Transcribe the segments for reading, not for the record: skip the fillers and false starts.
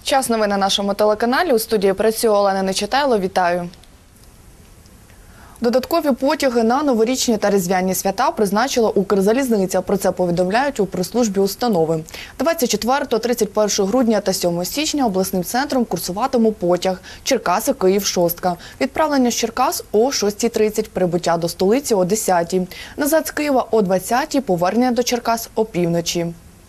Час новин на нашому телеканалі. У студії працює Олена Нечитайло. Вітаю. Додаткові потяги на новорічні та різдвяні свята призначила Укрзалізниця. Про це повідомляють у прес-службі установи. 24, 31 грудня та 7 січня обласним центром курсуватиме потяг Черкаси-Київ-Шостка. Відправлення з Черкас о 6:30, прибуття до столиці о 10:00. Назад з Києва о 20:00, повернення до Черкас о півночі.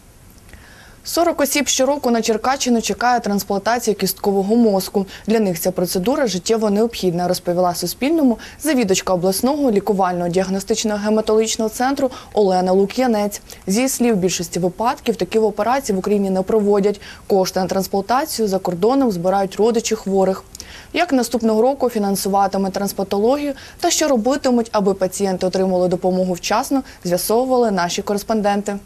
40 осіб щороку на Черкащину чекає трансплантації кісткового мозку. Для них ця процедура життєво необхідна, розповіла Суспільному завідувачка обласного лікувально-діагностичного гематологічного центру Олена Лук'янець. З її слів, в більшості випадків такі операції в Україні не проводять. Кошти на трансплантацію за кордоном збирають родичі хворих. Як наступного року фінансуватиме трансплантологію та що робитимуть, аби пацієнти отримали допомогу вчасно, з'ясовували наші кореспонденти.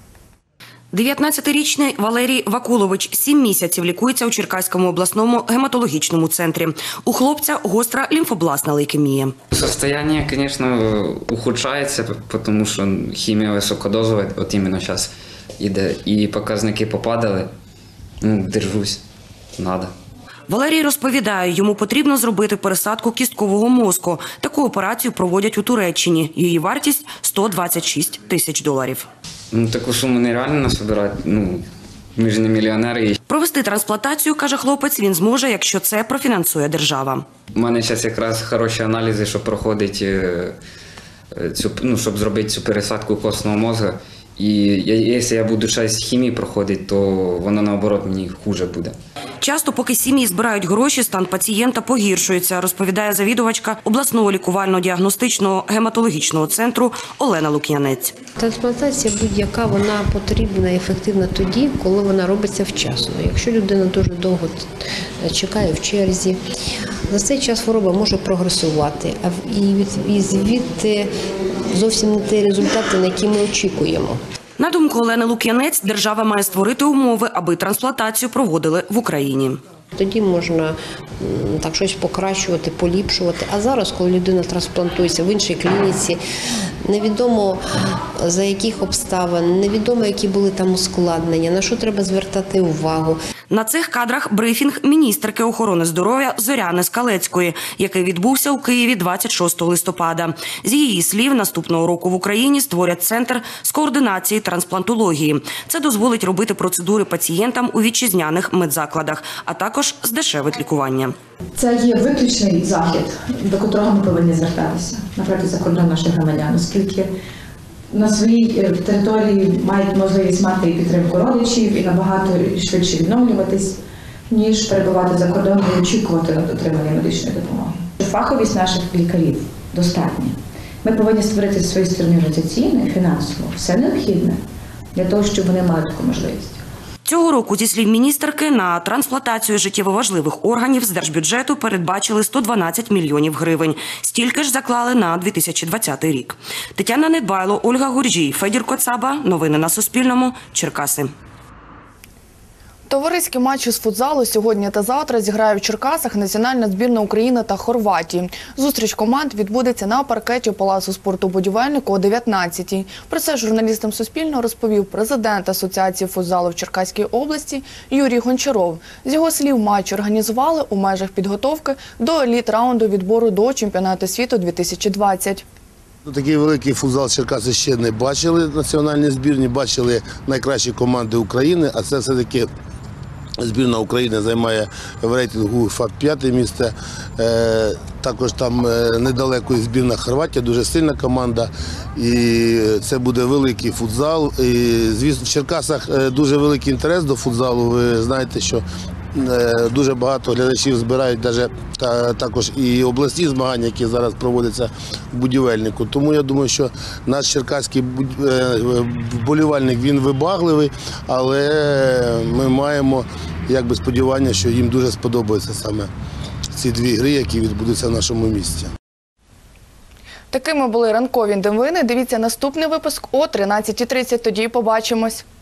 19-річний Валерій Вакулович 7 місяців лікується у Черкаському обласному гематологічному центрі. У хлопця гостра лімфобластна лейкемія. Состояние, конечно, ухудшается, потому что химия высокодозовая, вот именно сейчас іде, і показники попадали. Держусь, надо. Валерій розповідає, йому потрібно зробити пересадку кісткового мозку. Таку операцію проводять у Туреччині. Її вартість – $126 тисяч. Таку суму нереально насобирати, ми ж не мільйонери. Провести трансплантацію, каже хлопець, він зможе, якщо це профінансує держава. У мене зараз якраз хороші аналізи, щоб проходити, щоб зробити цю пересадку костного мозку. І якщо я буду щось хімії проходити, то воно, наоборот, мені хуже буде. Часто, поки сім'ї збирають гроші, стан пацієнта погіршується, розповідає завідувачка обласного лікувально-діагностичного гематологічного центру Олена Лук'янець. Трансплантація будь-яка, вона потрібна і ефективна тоді, коли вона робиться вчасно. Якщо людина дуже довго чекає в черзі, за цей час хвороба може прогресувати, і звідти зовсім не ті результати, на які ми очікуємо. На думку Олени Лук'янець, держава має створити умови, аби трансплантацію проводили в Україні. Тоді можна так щось покращувати, поліпшувати. А зараз, коли людина трансплантується в іншій клініці, невідомо за яких обставин, невідомо, які були там ускладнення, на що треба звертати увагу. На цих кадрах брифінг міністерки охорони здоров'я Зоряни Скалецької, який відбувся у Києві 26 листопада. З її слів, наступного року в Україні створять центр з координації трансплантології. Це дозволить робити процедури пацієнтам у вітчизняних медзакладах, а також здешевить лікування. Це є виключний захід, до котрого ми повинні звертатися, наприклад, за кордон наших громадян, оскільки на своїй території мають можливість мати і підтримку родичів, і набагато швидше відновлюватись, ніж перебувати за кордоном і очікувати на отримання медичної допомоги. Фаховість наших лікарів достатня. Ми повинні створити з своєї сторони організаційно і фінансово все необхідне для того, щоб вони мали таку можливість. Цього року, зі слів міністерки, на трансплантацію життєво важливих органів з держбюджету передбачили 112 мільйонів гривень. Стільки ж заклали на 2020 рік. Тетяна Недбайло, Ольга Гуржій, Федір Коцаба. Новини на Суспільному. Черкаси. Товариські матчі з футзалу сьогодні та завтра зіграє в Черкасах національна збірна України та Хорватії. Зустріч команд відбудеться на паркеті Палацу спорту «Будівельник» о 19:00. Про це журналістам Суспільного розповів президент Асоціації футзалу в Черкаській області Юрій Гончаров. З його слів, матч організували у межах підготовки до еліт-раунду відбору до чемпіонату світу 2020. Такий великий футзал Черкаси ще не бачили національні збірні, бачили найкращі команди України, а це все-таки збірна України займає в рейтингу УЄФА 5-те місце. Також там недалеко і збірна Хорватія, дуже сильна команда. І це буде великий футзал. І, звісно, в Черкасах дуже великий інтерес до футзалу. Ви знаєте, що дуже багато глядачів збирають також і обласні змагання, які зараз проводяться в Будівельнику. Тому я думаю, що наш черкаський вболівальник, він вибагливий, але ми маємо сподівання, що їм дуже сподобаються саме ці дві гри, які відбудуться в нашому місті. Такими були ранкові новини. Дивіться наступний випуск о 13:30. Тоді побачимось.